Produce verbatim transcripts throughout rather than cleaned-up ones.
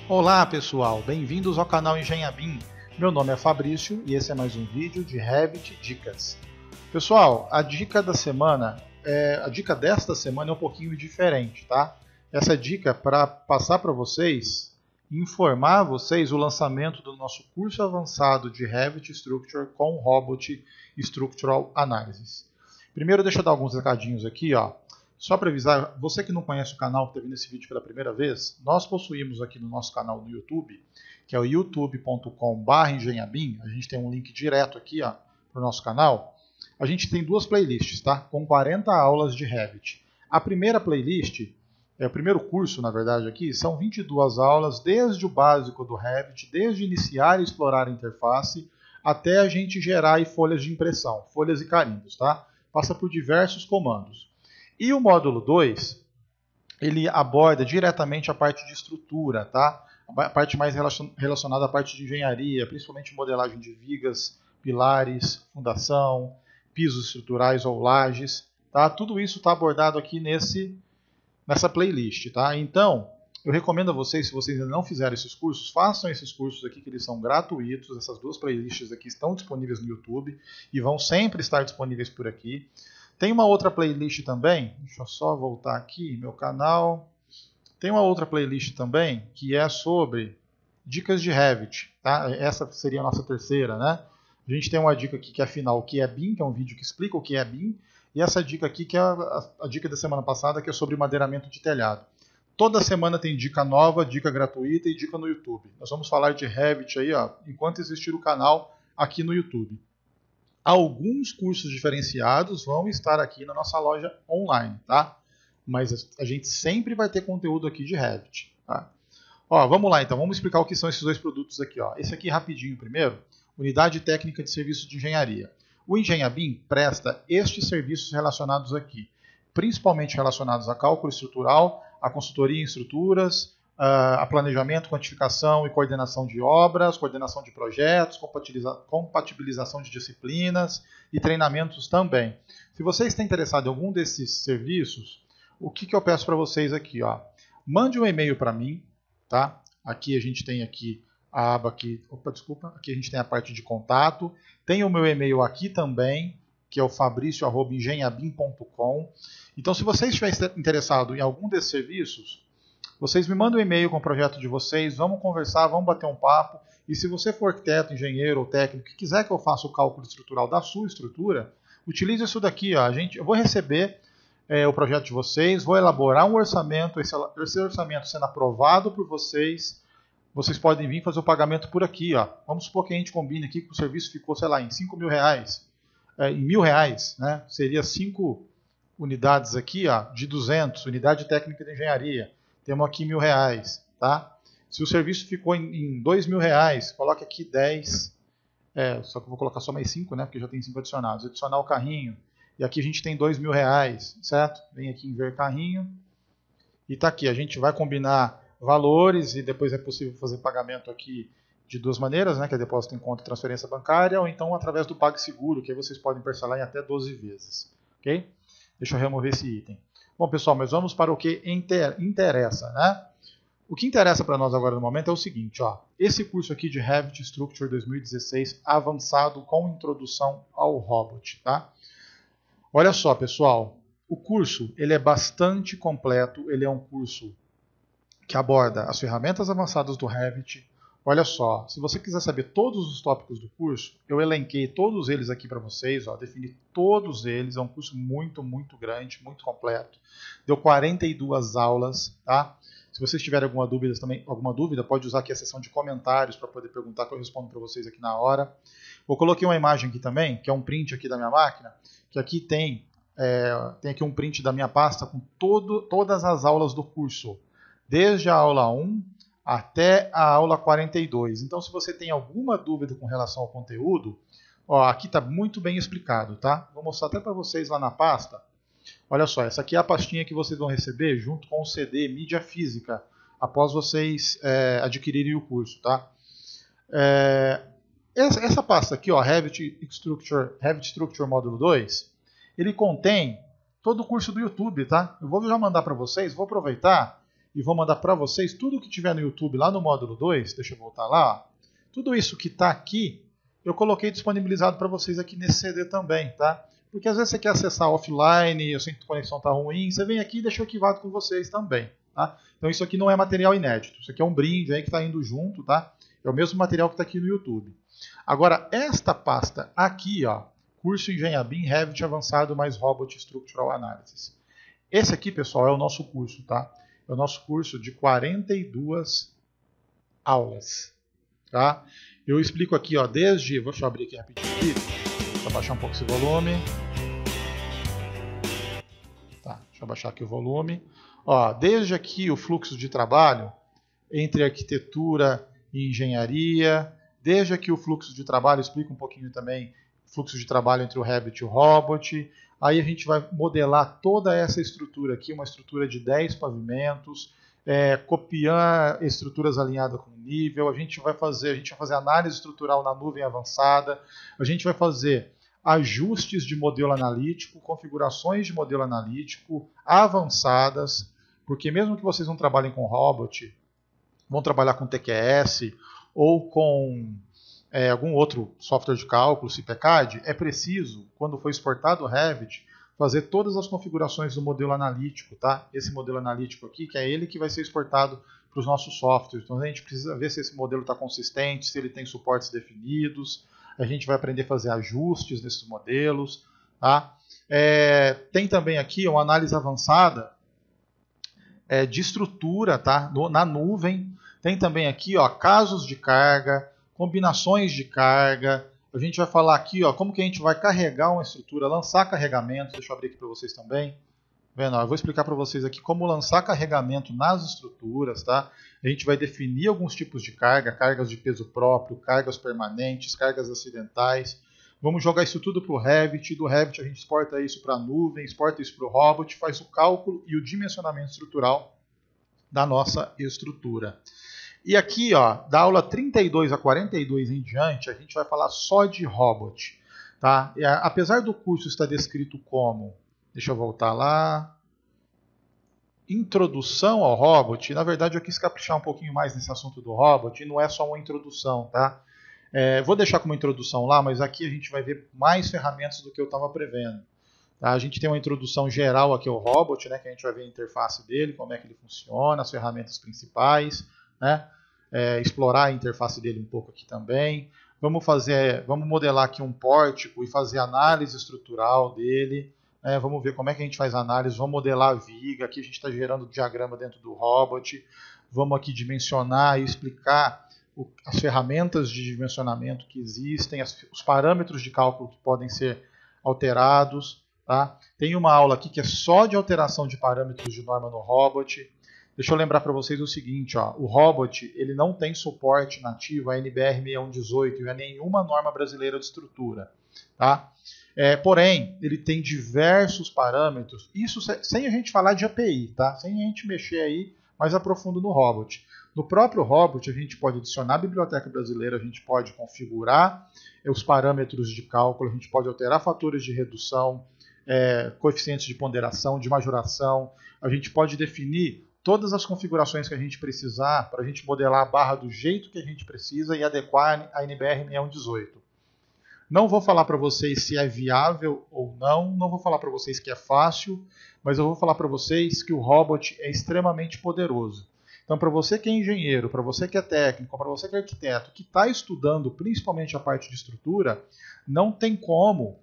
Olá pessoal, bem-vindos ao canal Engenhabim. Meu nome é Fabrício e esse é mais um vídeo de Revit Dicas. Pessoal, a dica da semana, é, a dica desta semana é um pouquinho diferente, tá? Essa dica é para passar para vocês, informar vocês o lançamento do nosso curso avançado de Revit Structure com Robot Structural Analysis. Primeiro deixa eu dar alguns recadinhos aqui, ó. Só para avisar, você que não conhece o canal, que está vendo esse vídeo pela primeira vez, nós possuímos aqui no nosso canal no YouTube, que é o youtube ponto com barra engenhabim, a gente tem um link direto aqui para o nosso canal. A gente tem duas playlists, tá? Com quarenta aulas de Revit. A primeira playlist, é o primeiro curso, na verdade, aqui, são vinte e duas aulas, desde o básico do Revit, desde iniciar e explorar a interface, até a gente gerar aí folhas de impressão, folhas e carimbos, tá? Passa por diversos comandos. E o módulo dois, ele aborda diretamente a parte de estrutura, tá? A parte mais relacionada à parte de engenharia, principalmente modelagem de vigas, pilares, fundação, pisos estruturais ou lajes, tá? Tudo isso está abordado aqui nesse, nessa playlist, tá? Então, eu recomendo a vocês, se vocês ainda não fizeram esses cursos, façam esses cursos aqui que eles são gratuitos. Essas duas playlists aqui estão disponíveis no YouTube e vão sempre estar disponíveis por aqui. Tem uma outra playlist também, deixa eu só voltar aqui, meu canal. Tem uma outra playlist também que é sobre dicas de Revit, tá? Essa seria a nossa terceira, né? A gente tem uma dica aqui que é afinal o que é B I M, que é um vídeo que explica o que é B I M, e essa dica aqui que é a, a dica da semana passada, que é sobre madeiramento de telhado. Toda semana tem dica nova, dica gratuita e dica no YouTube. Nós vamos falar de Revit aí, ó, enquanto existir o canal aqui no YouTube. Alguns cursos diferenciados vão estar aqui na nossa loja online, tá? Mas a gente sempre vai ter conteúdo aqui de Revit, tá? Ó, vamos lá então, vamos explicar o que são esses dois produtos aqui, ó. Esse aqui rapidinho primeiro, Unidade Técnica de Serviços de Engenharia. O Engenhabim presta estes serviços relacionados aqui, principalmente relacionados a cálculo estrutural, a consultoria em estruturas, a planejamento, quantificação e coordenação de obras, coordenação de projetos, compatibilização de disciplinas e treinamentos também. Se você está interessado em algum desses serviços, o que, que eu peço para vocês aqui? Ó? Mande um e-mail para mim, tá? Aqui a gente tem aqui a aba aqui, opa, desculpa, aqui a gente tem a parte de contato, tem o meu e-mail aqui também, que é o fabrício arroba engenhabim ponto com. Então, se você estiver interessado em algum desses serviços, vocês me mandam um e-mail com o projeto de vocês, vamos conversar, vamos bater um papo. E se você for arquiteto, engenheiro ou técnico que quiser que eu faça o cálculo estrutural da sua estrutura, utilize isso daqui. Ó. A gente, eu vou receber é, o projeto de vocês, vou elaborar um orçamento, esse, esse orçamento sendo aprovado por vocês, vocês podem vir fazer o pagamento por aqui. Ó. Vamos supor que a gente combine aqui que o serviço ficou, sei lá, em cinco mil reais, é, em mil reais, né? Seria cinco unidades aqui, ó, de duzentos, unidade técnica de engenharia. Temos aqui mil reais, tá? Se o serviço ficou em, em dois mil reais, coloque aqui dez, é, só que eu vou colocar só mais cinco, né? Porque já tem cinco adicionados. Adicionar o carrinho, e aqui a gente tem dois mil reais, certo? Vem aqui em ver carrinho, e tá aqui. A gente vai combinar valores e depois é possível fazer pagamento aqui de duas maneiras, né? Que é depósito em conta e transferência bancária, ou então através do PagSeguro, que aí vocês podem parcelar em até doze vezes, ok? Deixa eu remover esse item. Bom, pessoal, mas vamos para o que interessa, né? O que interessa para nós agora no momento é o seguinte, ó. Esse curso aqui de Revit Structure dois mil e dezesseis avançado com introdução ao Robot, tá? Olha só, pessoal, o curso ele é bastante completo, ele é um curso que aborda as ferramentas avançadas do Revit. Olha só, se você quiser saber todos os tópicos do curso, eu elenquei todos eles aqui para vocês, ó, defini todos eles, é um curso muito, muito grande, muito completo. Deu quarenta e duas aulas, tá? Se vocês tiverem alguma dúvida também, alguma dúvida, pode usar aqui a seção de comentários para poder perguntar, que eu respondo para vocês aqui na hora. Eu coloquei uma imagem aqui também, que é um print aqui da minha máquina, que aqui tem, é, tem aqui um print da minha pasta com todo, todas as aulas do curso, desde a aula um até a aula quarenta e dois. Então, se você tem alguma dúvida com relação ao conteúdo, ó, aqui está muito bem explicado, tá? Vou mostrar até para vocês lá na pasta. Olha só, essa aqui é a pastinha que vocês vão receber junto com o C D Mídia Física, após vocês é, adquirirem o curso, tá? É, essa, essa pasta aqui, ó, Revit Structure, Revit Structure Módulo dois, ele contém todo o curso do YouTube, tá? Eu vou já mandar para vocês, vou aproveitar e vou mandar para vocês tudo que tiver no YouTube lá no módulo dois. Deixa eu voltar lá. Ó. Tudo isso que está aqui, eu coloquei disponibilizado para vocês aqui nesse C D também, tá? Porque às vezes você quer acessar offline, eu sei que a conexão está ruim, você vem aqui e deixa arquivado com vocês também, tá? Então isso aqui não é material inédito, isso aqui é um brinde aí que está indo junto, tá? É o mesmo material que está aqui no YouTube. Agora, esta pasta aqui, ó, curso Engenhabim Revit Avançado mais Robot Structural Analysis. Esse aqui, pessoal, é o nosso curso, tá? É o nosso curso de quarenta e duas aulas, tá? Eu explico aqui, ó, desde... Deixa eu abrir aqui rapidinho aqui, para baixar um pouco esse volume. Tá, deixa eu baixar aqui o volume. Ó, desde aqui o fluxo de trabalho entre arquitetura e engenharia. Desde aqui o fluxo de trabalho, explico um pouquinho também o fluxo de trabalho entre o Revit e o Robot. Aí a gente vai modelar toda essa estrutura aqui, uma estrutura de dez pavimentos, é, copiar estruturas alinhadas com nível. A gente vai fazer, a gente vai fazer análise estrutural na nuvem avançada. A gente vai fazer ajustes de modelo analítico, configurações de modelo analítico avançadas, porque mesmo que vocês não trabalhem com Robot, vão trabalhar com T Q S ou com é, algum outro software de cálculo, CIPECAD, é preciso, quando for exportado o Revit, fazer todas as configurações do modelo analítico, tá? Esse modelo analítico aqui, que é ele que vai ser exportado para os nossos softwares. Então a gente precisa ver se esse modelo está consistente, se ele tem suportes definidos. A gente vai aprender a fazer ajustes nesses modelos, tá? É, tem também aqui uma análise avançada é, de estrutura, tá? No, na nuvem. Tem também aqui, ó, casos de carga, combinações de carga. A gente vai falar aqui, ó, como que a gente vai carregar uma estrutura, lançar carregamentos. Deixa eu abrir aqui para vocês também. Vendo, ó, eu vou explicar para vocês aqui como lançar carregamento nas estruturas, tá? A gente vai definir alguns tipos de carga, cargas de peso próprio, cargas permanentes, cargas acidentais. Vamos jogar isso tudo para o Revit. Do Revit a gente exporta isso para a nuvem, exporta isso para o Robot, faz o cálculo e o dimensionamento estrutural da nossa estrutura. E aqui, ó, da aula trinta e dois a quarenta e dois em diante, a gente vai falar só de Robot, tá? E, a, apesar do curso estar descrito como, deixa eu voltar lá, introdução ao Robot, na verdade eu quis caprichar um pouquinho mais nesse assunto do Robot, e não é só uma introdução, tá? É, vou deixar como introdução lá, mas aqui a gente vai ver mais ferramentas do que eu estava prevendo. Tá? A gente tem uma introdução geral aqui ao Robot, né, que a gente vai ver a interface dele, como é que ele funciona, as ferramentas principais, né? É, explorar a interface dele um pouco aqui também. Vamos fazer, vamos modelar aqui um pórtico e fazer análise estrutural dele. É, vamos ver como é que a gente faz análise. Vamos modelar a viga. Aqui a gente está gerando diagrama dentro do Robot. Vamos aqui dimensionar e explicar o, as ferramentas de dimensionamento que existem, as, os parâmetros de cálculo que podem ser alterados. Tá? Tem uma aula aqui que é só de alteração de parâmetros de norma no Robot. Deixa eu lembrar para vocês o seguinte, ó, o Robot ele não tem suporte nativo a N B R seis um um dezoito e a nenhuma norma brasileira de estrutura. Tá? É, porém, ele tem diversos parâmetros, isso sem a gente falar de A P I, tá? Sem a gente mexer aí mais a profundo no Robot. No próprio Robot a gente pode adicionar a biblioteca brasileira, a gente pode configurar os parâmetros de cálculo, a gente pode alterar fatores de redução, é, coeficientes de ponderação, de majoração, a gente pode definir todas as configurações que a gente precisar para a gente modelar a barra do jeito que a gente precisa e adequar a N B R seis um um dezoito. Não vou falar para vocês se é viável ou não, não vou falar para vocês que é fácil, mas eu vou falar para vocês que o Robot é extremamente poderoso. Então, para você que é engenheiro, para você que é técnico, para você que é arquiteto, que está estudando principalmente a parte de estrutura, não tem como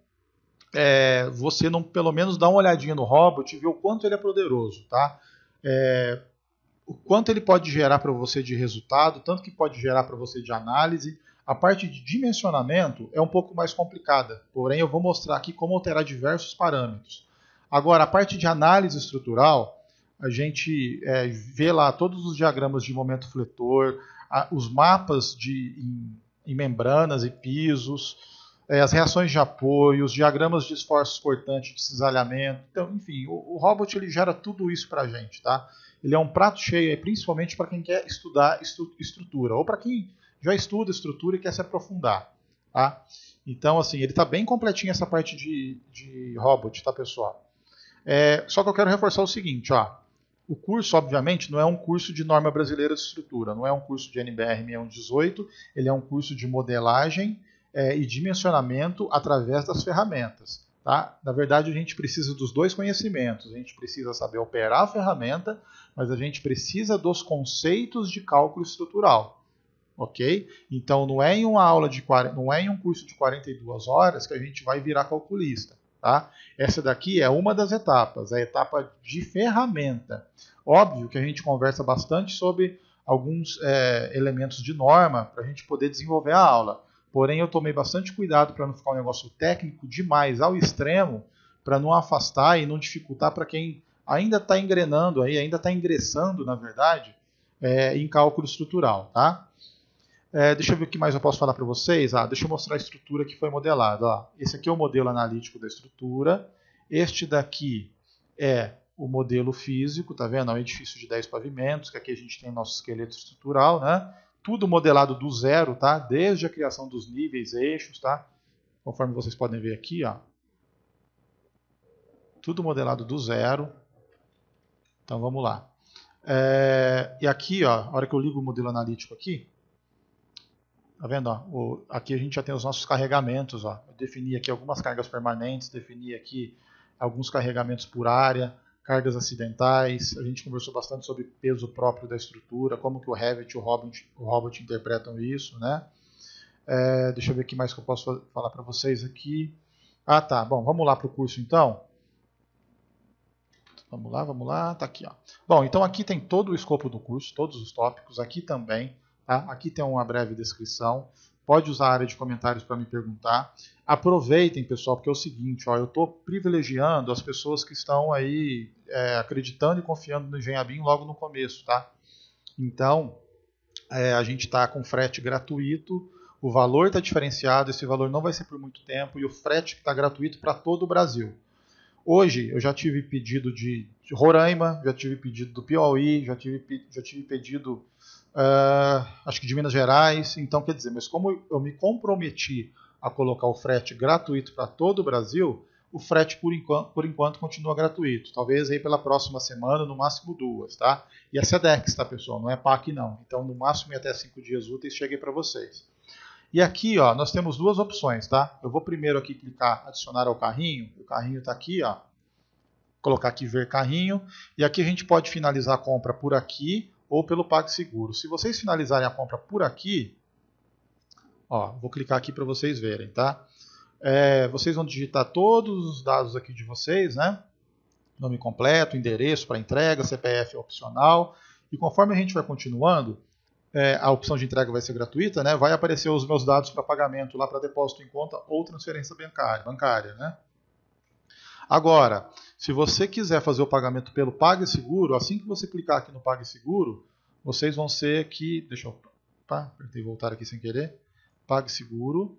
é, você não pelo menos dar uma olhadinha no Robot e ver o quanto ele é poderoso, tá? É, o quanto ele pode gerar para você de resultado, tanto que pode gerar para você de análise. A parte de dimensionamento é um pouco mais complicada, porém eu vou mostrar aqui como alterar diversos parâmetros. Agora, a parte de análise estrutural, a gente é, vê lá todos os diagramas de momento fletor, a, os mapas de, em, em membranas e pisos, é, as reações de apoio, os diagramas de esforços cortantes de cisalhamento. Então, enfim, o, o Robot ele gera tudo isso para a gente, tá? Ele é um prato cheio, principalmente para quem quer estudar estru estrutura, ou para quem já estuda estrutura e quer se aprofundar, tá? Então, assim, ele está bem completinho essa parte de, de Robot, tá, pessoal? É, só que eu quero reforçar o seguinte, ó. O curso, obviamente, não é um curso de norma brasileira de estrutura, não é um curso de N B R seis mil cento e dezoito, ele é um curso de modelagem é, e dimensionamento através das ferramentas. Tá? Na verdade, a gente precisa dos dois conhecimentos. A gente precisa saber operar a ferramenta, mas a gente precisa dos conceitos de cálculo estrutural. Ok? Então, não é em uma aula de não é em um curso de quarenta e duas horas que a gente vai virar calculista. Tá? Essa daqui é uma das etapas, a etapa de ferramenta. Óbvio que a gente conversa bastante sobre alguns é, elementos de norma para a gente poder desenvolver a aula. Porém, eu tomei bastante cuidado para não ficar um negócio técnico demais ao extremo, para não afastar e não dificultar para quem ainda está engrenando, aí, ainda está ingressando, na verdade, é, em cálculo estrutural. Tá? É, deixa eu ver o que mais eu posso falar para vocês. Ah, deixa eu mostrar a estrutura que foi modelada. Ó, esse aqui é o modelo analítico da estrutura. Este daqui é o modelo físico, tá vendo? É um edifício de dez pavimentos, que aqui a gente tem nosso esqueleto estrutural, né? Tudo modelado do zero, tá? Desde a criação dos níveis, eixos, tá? Conforme vocês podem ver aqui, ó. Tudo modelado do zero. Então vamos lá. É, e aqui, ó, a hora que eu ligo o modelo analítico aqui, tá vendo? Ó, o, aqui a gente já tem os nossos carregamentos. Ó. Eu defini aqui algumas cargas permanentes, defini aqui alguns carregamentos por área, cargas acidentais. A gente conversou bastante sobre peso próprio da estrutura, como que o Revit e o Robot, o Robot interpretam isso, né? É, deixa eu ver o que mais que eu posso falar para vocês aqui. Ah, tá. Bom, vamos lá para o curso então. Vamos lá, vamos lá. Tá aqui, ó. Bom, então aqui tem todo o escopo do curso, todos os tópicos. Aqui também. Tá? Aqui tem uma breve descrição. Pode usar a área de comentários para me perguntar. Aproveitem, pessoal, porque é o seguinte, ó, eu estou privilegiando as pessoas que estão aí é, acreditando e confiando no Engenhabim logo no começo. Tá? Então, é, a gente está com frete gratuito, o valor está diferenciado, esse valor não vai ser por muito tempo, e o frete está gratuito para todo o Brasil. Hoje eu já tive pedido de Roraima, já tive pedido do Piauí, já tive, já tive pedido... Uh, acho que de Minas Gerais, então quer dizer, mas como eu me comprometi a colocar o frete gratuito para todo o Brasil, o frete por enquanto, por enquanto continua gratuito, talvez aí pela próxima semana, no máximo duas, tá? E é SEDEX, tá pessoal, não é P A C não, então no máximo em até cinco dias úteis cheguei para vocês. E aqui ó, nós temos duas opções, tá? Eu vou primeiro aqui clicar adicionar ao carrinho, o carrinho está aqui, ó, colocar aqui ver carrinho, e aqui a gente pode finalizar a compra por aqui, ou pelo PagSeguro. Se vocês finalizarem a compra por aqui, ó, vou clicar aqui para vocês verem, tá? É, vocês vão digitar todos os dados aqui de vocês, né? Nome completo, endereço para entrega, C P F opcional, e conforme a gente vai continuando, é, a opção de entrega vai ser gratuita, né? Vai aparecer os meus dados para pagamento lá para depósito em conta ou transferência bancária, bancária, né? Agora, se você quiser fazer o pagamento pelo PagSeguro, assim que você clicar aqui no PagSeguro, vocês vão ser aqui, deixa eu, tá, apertei voltar aqui sem querer, PagSeguro,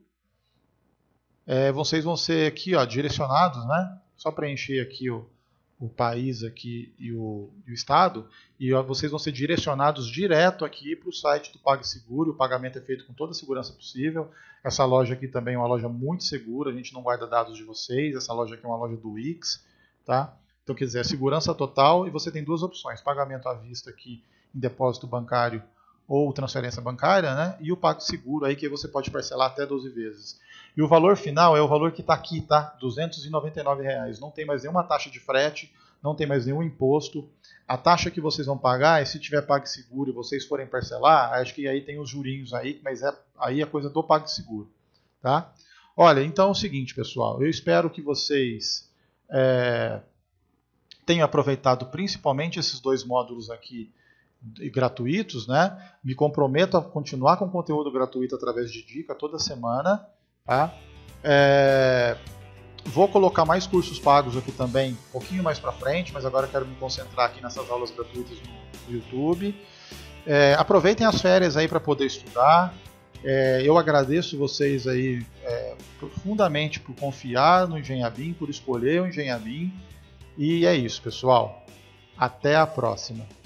é, vocês vão ser aqui, ó, direcionados, né? Só preencher aqui o, o país aqui e o, e o estado, e ó, vocês vão ser direcionados direto aqui para o site do PagSeguro. O pagamento é feito com toda a segurança possível. Essa loja aqui também é uma loja muito segura, a gente não guarda dados de vocês. Essa loja aqui é uma loja do Wix, tá? Então, quer dizer, é segurança total, e você tem duas opções, pagamento à vista aqui em depósito bancário ou transferência bancária, né? E o PagSeguro aí que você pode parcelar até doze vezes. E o valor final é o valor que está aqui, tá? duzentos e noventa e nove reais. Não tem mais nenhuma taxa de frete, não tem mais nenhum imposto. A taxa que vocês vão pagar é se tiver PagSeguro e vocês forem parcelar, acho que aí tem os jurinhos aí, mas é, aí é coisa do PagSeguro, tá? Olha, então é o seguinte, pessoal, eu espero que vocês é, tenham aproveitado principalmente esses dois módulos aqui gratuitos, né? Me comprometo a continuar com conteúdo gratuito através de dica toda semana, tá? É... Vou colocar mais cursos pagos aqui também um pouquinho mais para frente, mas agora quero me concentrar aqui nessas aulas gratuitas no YouTube. É, aproveitem as férias aí para poder estudar. É, eu agradeço vocês aí é, profundamente por confiar no Engenhabim, por escolher o Engenhabim. E é isso, pessoal. Até a próxima.